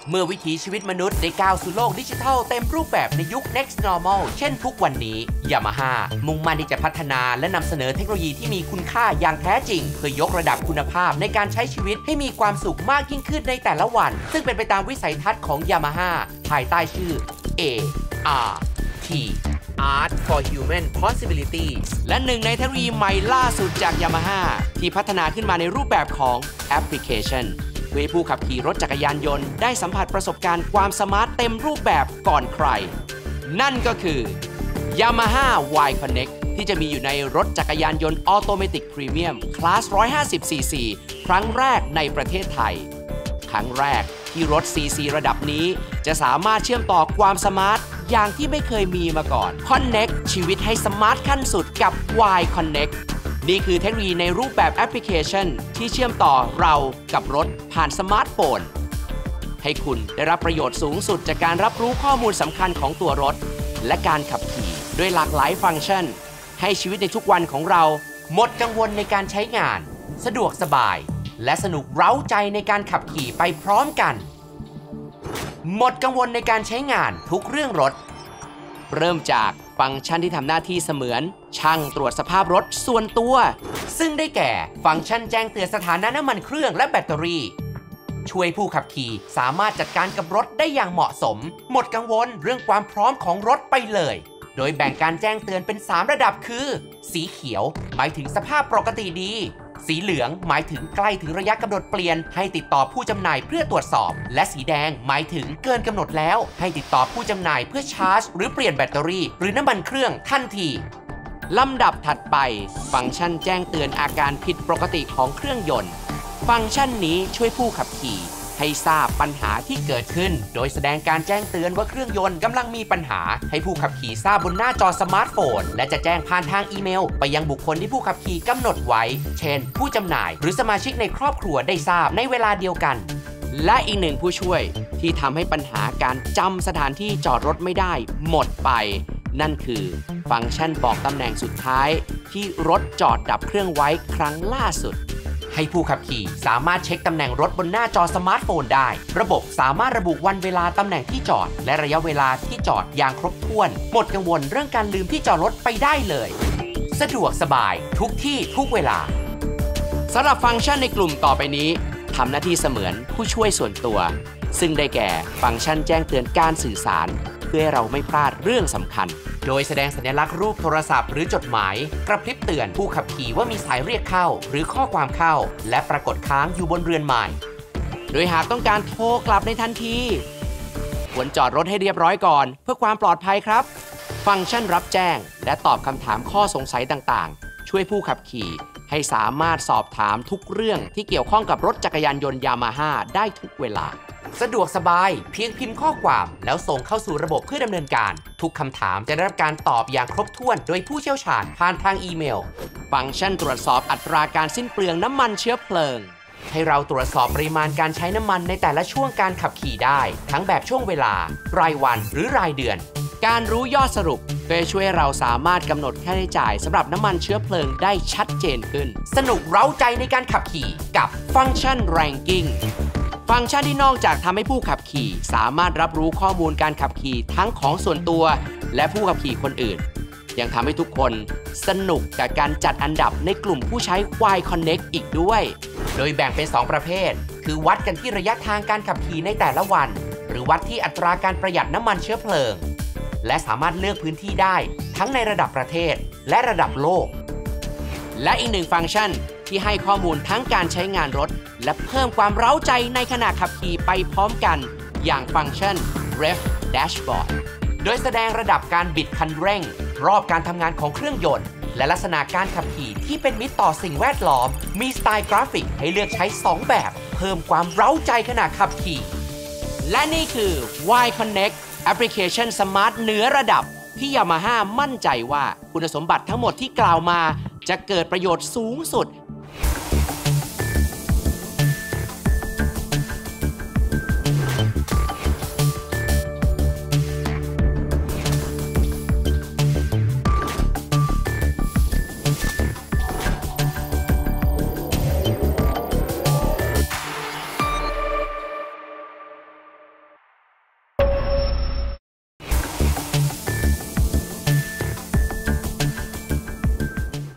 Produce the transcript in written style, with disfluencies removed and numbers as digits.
เมื่อวิถีชีวิตมนุษย์ได้ก้าวสู่โลกดิจิทัลเต็มรูปแบบในยุค Next Normal เช่นทุกวันนี้ Yamaha มุ่งมั่นที่จะพัฒนาและนำเสนอเทคโนโลยีที่มีคุณค่าอย่างแท้จริงเพื่อยกระดับคุณภาพในการใช้ชีวิตให้มีความสุขมากยิ่งขึ้นในแต่ละวันซึ่งเป็นไปตามวิสัยทัศน์ของ Yamaha ภายใต้ชื่อ ART Art for Human Possibilities และหนึ่งในเทคโนโลยีใหม่ล่าสุดจาก Yamaha ที่พัฒนาขึ้นมาในรูปแบบของแอปพลิเคชันเพื่อให้ผู้ขับขี่รถจักรยานยนต์ได้สัมผัสประสบการณ์ความสมาร์ทเต็มรูปแบบก่อนใครนั่นก็คือ Yamaha Y Connect ที่จะมีอยู่ในรถจักรยานยนต์ Automatic Premium Class 150cc ครั้งแรกในประเทศไทยครั้งแรกที่รถ CC ระดับนี้จะสามารถเชื่อมต่อความสมาร์ทอย่างที่ไม่เคยมีมาก่อน Connect ชีวิตให้สมาร์ทขั้นสุดกับ Y Connect นี่คือเทคโนโลยีในรูปแบบแอปพลิเคชันที่เชื่อมต่อเรากับรถผ่านสมาร์ทโฟนให้คุณได้รับประโยชน์สูงสุดจากการรับรู้ข้อมูลสำคัญของตัวรถและการขับขี่ด้วยหลากหลายฟังก์ชันให้ชีวิตในทุกวันของเราหมดกังวลในการใช้งานสะดวกสบายและสนุกเร้าใจในการขับขี่ไปพร้อมกันหมดกังวลในการใช้งานทุกเรื่องรถเริ่มจากฟังก์ชันที่ทำหน้าที่เสมือนช่างตรวจสภาพรถส่วนตัวซึ่งได้แก่ฟังก์ชันแจ้งเตือนสถานะน้ำมันเครื่องและแบตเตอรี่ช่วยผู้ขับขี่สามารถจัดการกับรถได้อย่างเหมาะสมหมดกังวลเรื่องความพร้อมของรถไปเลยโดยแบ่งการแจ้งเตือนเป็น3ระดับคือสีเขียวหมายถึงสภาพปกติดีสีเหลืองหมายถึงใกล้ถึงระยะกำหนดเปลี่ยนให้ติดต่อผู้จำหน่ายเพื่อตรวจสอบและสีแดงหมายถึงเกินกำหนดแล้วให้ติดต่อผู้จำหน่ายเพื่อชาร์จหรือเปลี่ยนแบตเตอรี่หรือน้ำมันเครื่องทันทีลำดับถัดไปฟังก์ชันแจ้งเตือนอาการผิดปกติของเครื่องยนต์ฟังก์ชันนี้ช่วยผู้ขับขี่ให้ทราบปัญหาที่เกิดขึ้นโดยแสดงการแจ้งเตือนว่าเครื่องยนต์กำลังมีปัญหาให้ผู้ขับขี่ทราบบนหน้าจอสมาร์ทโฟนและจะแจ้งผ่านทางอีเมลไปยังบุคคลที่ผู้ขับขี่กำหนดไว้เช่นผู้จำหน่ายหรือสมาชิกในครอบครัวได้ทราบในเวลาเดียวกันและอีกหนึ่งผู้ช่วยที่ทำให้ปัญหาการจำสถานที่จอดรถไม่ได้หมดไปนั่นคือฟังก์ชันบอกตำแหน่งสุดท้ายที่รถจอดดับเครื่องไว้ครั้งล่าสุดให้ผู้ขับขี่สามารถเช็คตำแหน่งรถบนหน้าจอสมาร์ทโฟนได้ระบบสามารถระบุวันเวลาตำแหน่งที่จอดและระยะเวลาที่จอดอย่างครบถ้วนหมดกังวลเรื่องการลืมที่จอดรถไปได้เลยสะดวกสบายทุกที่ทุกเวลาสำหรับฟังก์ชันในกลุ่มต่อไปนี้ทำหน้าที่เสมือนผู้ช่วยส่วนตัวซึ่งได้แก่ฟังก์ชันแจ้งเตือนการสื่อสารเพื่อให้เราไม่พลาดเรื่องสำคัญโดยแสดงสัญลักษณ์รูปโทรศัพท์หรือจดหมายกระพริบเตือนผู้ขับขี่ว่ามีสายเรียกเข้าหรือข้อความเข้าและปรากฏค้างอยู่บนเรือนไม้โดยหากต้องการโทรกลับในทันทีควรจอดรถให้เรียบร้อยก่อนเพื่อความปลอดภัยครับฟังก์ชันรับแจ้งและตอบคำถามข้อสงสัยต่างๆช่วยผู้ขับขี่ให้สามารถสอบถามทุกเรื่องที่เกี่ยวข้องกับรถจักรยานยนต์ยามาฮ่าได้ทุกเวลาสะดวกสบายเพียงพิมพ์ข้อความแล้วส่งเข้าสู่ระบบเพื่อดำเนินการทุกคำถามจะได้รับการตอบอย่างครบถ้วนโดยผู้เชี่ยวชาญผ่านทางอีเมลฟังก์ชันตรวจสอบอัตราการสิ้นเปลืองน้ำมันเชื้อเพลิงให้เราตรวจสอบปริมาณการใช้น้ำมันในแต่ละช่วงการขับขี่ได้ทั้งแบบช่วงเวลารายวันหรือรายเดือนการรู้ยอดสรุปก็จะช่วยเราสามารถกำหนดค่าใช้จ่ายสำหรับน้ำมันเชื้อเพลิงได้ชัดเจนขึ้นสนุกเร้าใจในการขับขี่กับฟังก์ชัน Rankingฟังก์ชันที่นอกจากทำให้ผู้ขับขี่สามารถรับรู้ข้อมูลการขับขี่ทั้งของส่วนตัวและผู้ขับขี่คนอื่นยังทำให้ทุกคนสนุกกับการจัดอันดับในกลุ่มผู้ใช้ Y Connect อีกด้วยโดยแบ่งเป็น2ประเภทคือวัดกันที่ระยะทางการขับขี่ในแต่ละวันหรือวัดที่อัตราการประหยัดน้ำมันเชื้อเพลิงและสามารถเลือกพื้นที่ได้ทั้งในระดับประเทศและระดับโลกและอีกหนึ่งฟังก์ชันที่ให้ข้อมูลทั้งการใช้งานรถและเพิ่มความเร้าใจในขณะขับขี่ไปพร้อมกันอย่างฟังก์ชัน Rev Dashboard โดยแสดงระดับการบิดคันเร่งรอบการทำงานของเครื่องยนต์และลักษณะการขับขี่ที่เป็นมิตรต่อสิ่งแวดล้อมมีสไตล์กราฟิกให้เลือกใช้2แบบเพิ่มความเร้าใจขณะขับขี่และนี่คือ Y Connect แอปพลิเคชันสมาร์ทเหนือระดับที่ Yamaha มั่นใจว่าคุณสมบัติทั้งหมดที่กล่าวมาจะเกิดประโยชน์สูงสุด